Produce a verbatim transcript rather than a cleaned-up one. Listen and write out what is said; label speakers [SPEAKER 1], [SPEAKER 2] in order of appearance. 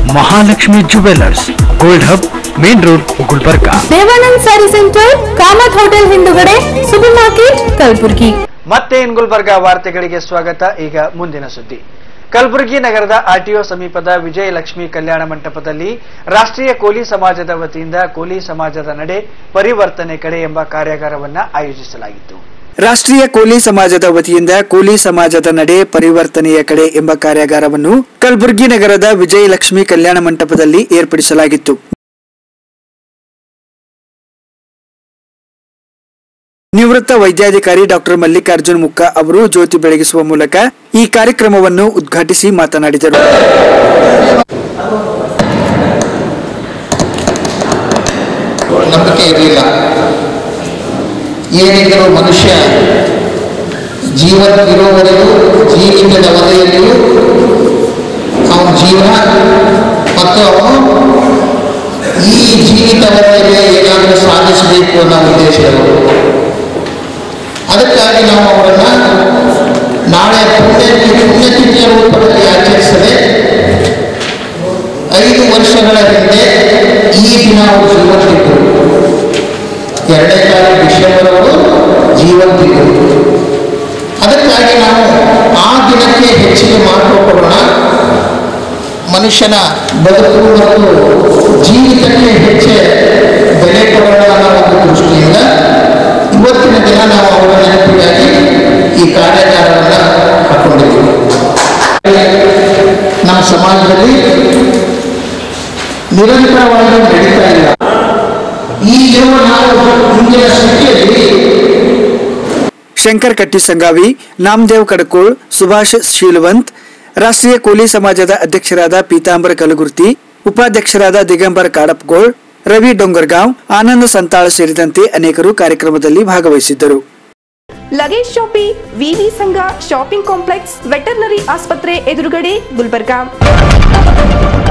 [SPEAKER 1] Mahalakshmi jewellers gold hub main road Gulbarga
[SPEAKER 2] Devanand sari centre Kamat hotel ಹಿಂದುಗಡೆ super market Kalaburagi
[SPEAKER 3] ಮತ್ತೆ in Gulbarga ವಾರ್ತೆಗಳಿಗೆ ಸ್ವಾಗತ. ಈಗ ಮುಂದಿನ ಸುದ್ದಿ. ಕಲಬುರಗಿ ನಗರದ ಆರ್ಟಿಒ ಸಮೀಪದ ವಿಜಯಲಕ್ಷ್ಮಿ ಕಲ್ಯಾಣ ಮಂಟಪದಲ್ಲಿ ರಾಷ್ಟ್ರೀಯ ಕೋಲಿ ಸಮಾಜದ ವತಿಯಿಂದ ಕೋಲಿ ಸಮಾಜದ ನಡೆ ಪರಿವರ್ತನೆ ಕಡೆ ಎಂಬ ಕಾರ್ಯಾಗಾರವನ್ನು ಆಯೋಜಿಸಲಾಗಿತ್ತು.
[SPEAKER 4] ರಾಷ್ಟ್ರೀಯ ಕೋಲಿ ಸಮಾಜದ ವತಿಯಿಂದ ಕೋಲಿ ಸಮಾಜದ ನಡೆ ಪರಿವರ್ತನೆಯ ಕಡೆ ಎಂಬ ಕಾರ್ಯಾಗಾರವನ್ನು ಕಲಬುರಗಿ ನಗರದ ವಿಜಯಲಕ್ಷ್ಮಿ ಕಲ್ಯಾಣ ಮಂಟಪದಲ್ಲಿ ಏರ್ಪಡಿಸಲಾಗಿತ್ತು. ನಿವೃತ್ತ ವೈದ್ಯಾಧಿಕಾರಿ ಡಾಕ್ಟರ್ ಮಲ್ಲಿಕಾರ್ಜುನ್ ಮುಕ್ಕ ಅವರು ಜ್ಯೋತಿ ಬೆಳಗಿಸುವ ಮೂಲಕ ಈ ಕಾರ್ಯಕ್ರಮವನ್ನು ಉದ್ಘಾಟಿಸಿ ಮಾತನಾಡಿದರು.
[SPEAKER 5] ನಂಬಿಕೆ ಇರಲಿಲ್ಲ. ಏನಿದ್ದರೂ ಮನುಷ್ಯ ಜೀವನವಿರುವವರೆಗೂ ಜೀವಿತದ ವಲಯದಲ್ಲಿಯೂ ಅವನ ಜೀವನ ಮತ್ತು ಅವನು ಈ ಜೀವಿತ ವಲಯದಲ್ಲಿ ಏನಾದರೂ ಸಾಧಿಸಬೇಕು ಅನ್ನೋ ಉದ್ದೇಶಗಳು. ಅದಕ್ಕಾಗಿ ನಾವು ಅವರನ್ನು ನಾಳೆ ಪುಣ್ಯತಿ ಪುಣ್ಯತಿಥಿಯ ರೂಪದಲ್ಲಿ ಆಚರಿಸದೆ ಐದು ವರ್ಷಗಳ ಹಿಂದೆ ಈ ದಿನ ಅವರು ಜೀವಂತಿದ್ದರು. ಎರಡನೇ ತಾರೀಕು ಡಿಸೆಂಬರ್ ಅವರು ಜೀವಂತಿದ್ದರು. ಅದಕ್ಕಾಗಿ ನಾವು ಆ ದಿನಕ್ಕೆ ಹೆಚ್ಚಿಗೆ ಮಹತ್ವ ಕೊಡೋಣ. ಮನುಷ್ಯನ ಬದುಕು ಮತ್ತು ಜೀವಿತಕ್ಕೆ ಹೆಚ್ಚು ಬೆಲೆ ಕೊಡೋಣ ಅನ್ನೋ ಒಂದು ದೃಷ್ಟಿಯಿಂದ ಇವತ್ತಿನ ದಿನ ನಾವು ಅವರ ನೆನಪಿಗಾಗಿ ಈ ಕಾರ್ಯಾಗಾರವನ್ನು ಹಾಕೊಂಡಿದ್ದೀವಿ. ನಮ್ಮ ಸಮಾಜದಲ್ಲಿ ನಿರಂತರವಾಗಿ ನಡೀತಾ ಇಲ್ಲ. ಈಗಿರುವ ನಾವು ಮುಂದಿನ ಸ್ಥಿತಿಯಲ್ಲಿ
[SPEAKER 4] ಶಂಕರ್ ಕಟ್ಟಿ ಸಂಗಾವಿ, ನಾಮದೇವ್ ಕಡಕೋಳ್, ಸುಭಾಷ್ ಶೀಲವಂತ್, ರಾಷ್ಟ್ರೀಯ ಕೋಲಿ ಸಮಾಜದ ಅಧ್ಯಕ್ಷರಾದ ಪೀತಾಂಬರ ಕಲಗುರ್ತಿ, ಉಪಾಧ್ಯಕ್ಷರಾದ ದಿಗಂಬರ್ ಕಾಡಪ್ಗೋಳ್, ರವಿ ಡೊಂಗರ್ಗಾಂವ್, ಆನಂದ ಸಂತಾಳ ಸೇರಿದಂತೆ ಅನೇಕರು ಕಾರ್ಯಕ್ರಮದಲ್ಲಿ ಭಾಗವಹಿಸಿದ್ದರು.
[SPEAKER 6] ಲಗೇಜ್ ಶಾಪಿ ವಿವಿ ಸಂಘ ಶಾಪಿಂಗ್ ಕಾಂಪ್ಲೆಕ್ಸ್ ವೆಟರ್ನರಿ ಆಸ್ಪತ್ರೆ ಎದುರುಗಡೆ ಗುಲ್ಬರ್ಗಾ.